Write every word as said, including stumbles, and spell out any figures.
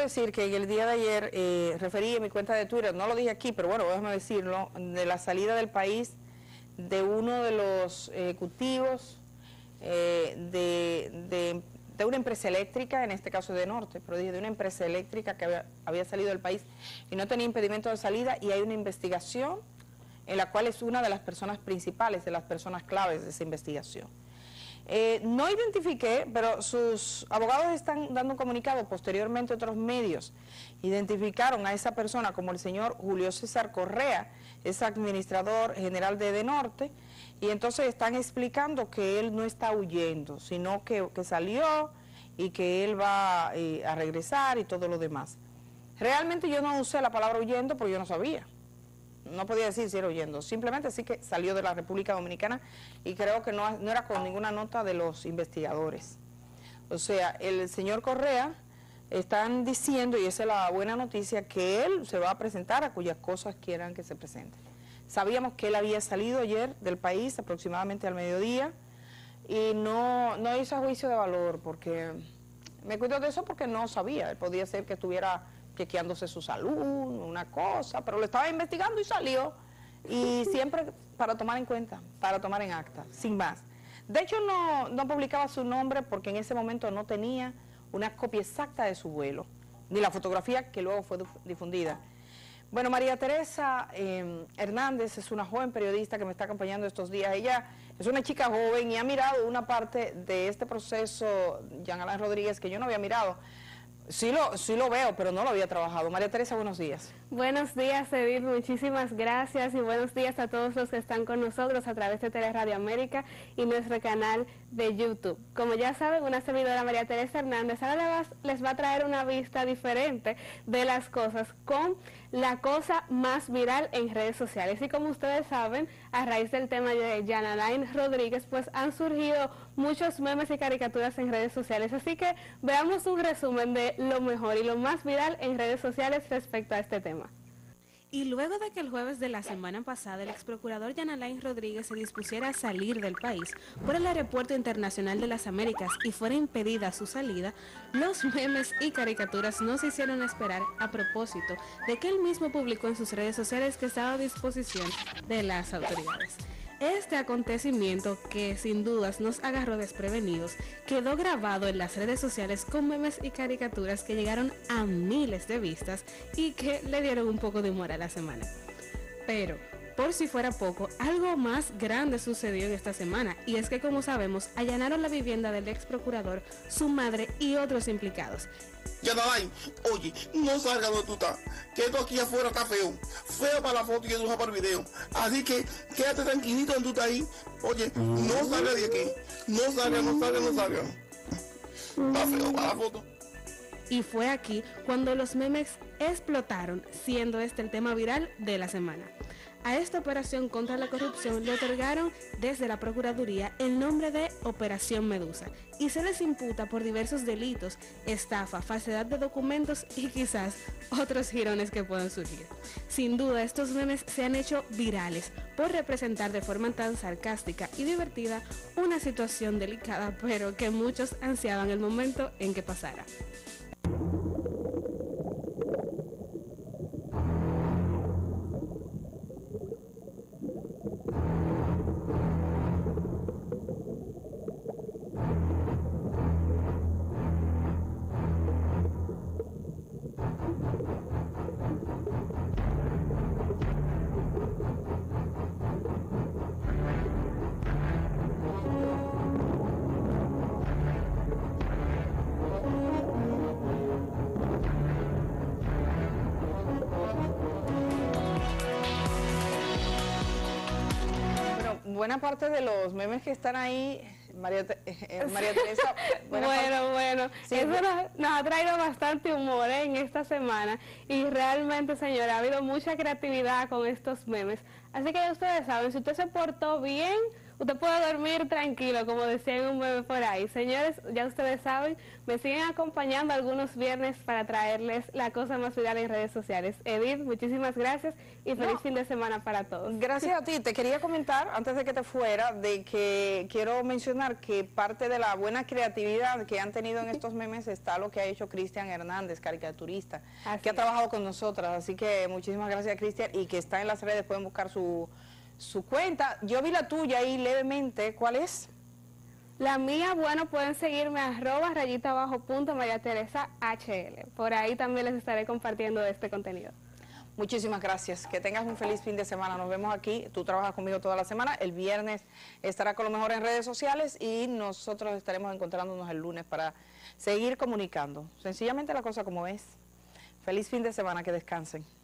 decir que el día de ayer eh, referí en mi cuenta de Twitter, no lo dije aquí, pero bueno, déjame decirlo, de la salida del país de uno de los ejecutivos eh, de, de, de una empresa eléctrica, en este caso de Norte, pero dije de una empresa eléctrica que había, había salido del país y no tenía impedimento de salida, y hay una investigación en la cual es una de las personas principales, de las personas claves de esa investigación. Eh, no identifiqué, pero sus abogados están dando un comunicado, posteriormente otros medios identificaron a esa persona como el señor Julio César Correa, es administrador general de Edenorte, y entonces están explicando que él no está huyendo, sino que, que salió y que él va eh, a regresar y todo lo demás. Realmente yo no usé la palabra huyendo porque yo no sabía. No podía decir si era huyendo, simplemente sí que salió de la República Dominicana, y creo que no, no era con ninguna nota de los investigadores. O sea, el señor Correa, están diciendo, y esa es la buena noticia, que él se va a presentar a cuyas cosas quieran que se presente. Sabíamos que él había salido ayer del país aproximadamente al mediodía y no, no hizo juicio de valor, porque me cuido de eso porque no sabía, podía ser que estuviera chequeándose su salud, una cosa, pero lo estaba investigando y salió, y siempre para tomar en cuenta, para tomar en acta, sin más. De hecho, no, no publicaba su nombre porque en ese momento no tenía una copia exacta de su vuelo, ni la fotografía que luego fue difundida. Bueno, María Teresa eh, Hernández es una joven periodista que me está acompañando estos días. Ella es una chica joven y ha mirado una parte de este proceso, Jean Alain Rodríguez, que yo no había mirado. Sí lo, sí lo veo, pero no lo había trabajado. María Teresa, buenos días. Buenos días, Edith, muchísimas gracias, y buenos días a todos los que están con nosotros a través de Teleradio América y nuestro canal de YouTube. Como ya saben, una servidora, María Teresa Hernández, ahora les va a traer una vista diferente de las cosas con la cosa más viral en redes sociales. Y como ustedes saben, a raíz del tema de Jean Alain Rodríguez, pues han surgido muchos memes y caricaturas en redes sociales. Así que veamos un resumen de lo mejor y lo más viral en redes sociales respecto a este tema. Y luego de que el jueves de la semana pasada el ex procurador Jean Alain Rodríguez se dispusiera a salir del país por el Aeropuerto Internacional de las Américas y fuera impedida su salida, los memes y caricaturas no se hicieron esperar, a propósito de que él mismo publicó en sus redes sociales que estaba a disposición de las autoridades. Este acontecimiento, que sin dudas nos agarró desprevenidos, quedó grabado en las redes sociales con memes y caricaturas que llegaron a miles de vistas y que le dieron un poco de humor a la semana. Pero, por si fuera poco, algo más grande sucedió en esta semana, y es que, como sabemos, allanaron la vivienda del ex procurador, su madre y otros implicados. Jean Alain, oye, no salgas donde tú estás, que esto aquí afuera está feo, feo para la foto y eso para el video, así que quédate tranquilito donde tú estás ahí, oye, no salgas de aquí, no salgas, no salgas, no salgas, está feo para la foto. Y fue aquí cuando los memes explotaron, siendo este el tema viral de la semana. A esta operación contra la corrupción le otorgaron desde la Procuraduría el nombre de Operación Medusa y se les imputa por diversos delitos, estafa, falsedad de documentos y quizás otros girones que puedan surgir. Sin duda, estos memes se han hecho virales por representar de forma tan sarcástica y divertida una situación delicada, pero que muchos ansiaban el momento en que pasara. Buena parte de los memes que están ahí, María, eh, María Teresa. Bueno, parte, bueno, sí, eso nos, nos ha traído bastante humor ¿eh? en esta semana, y realmente, señora, ha habido mucha creatividad con estos memes. Así que ya ustedes saben, si usted se portó bien, Usted puede dormir tranquilo, como decía en un meme por ahí. Señores, ya ustedes saben, me siguen acompañando algunos viernes para traerles la cosa más viral en redes sociales. Edith, muchísimas gracias y feliz No. fin de semana para todos. Gracias a ti. Te quería comentar, antes de que te fuera, de que quiero mencionar que parte de la buena creatividad que han tenido en estos memes está lo que ha hecho Cristian Hernández, caricaturista, Así que ha es. trabajado con nosotras. Así que muchísimas gracias, Cristian, y que está en las redes, pueden buscar su, su cuenta. Yo vi la tuya ahí levemente. ¿Cuál es? La mía, bueno, pueden seguirme arroba rayita abajo punto María Teresa H L. Por ahí también les estaré compartiendo este contenido. Muchísimas gracias. Que tengas un feliz fin de semana. Nos vemos aquí. Tú trabajas conmigo toda la semana. El viernes estará con lo mejor en redes sociales y nosotros estaremos encontrándonos el lunes para seguir comunicando. Sencillamente la cosa como es. Feliz fin de semana. Que descansen.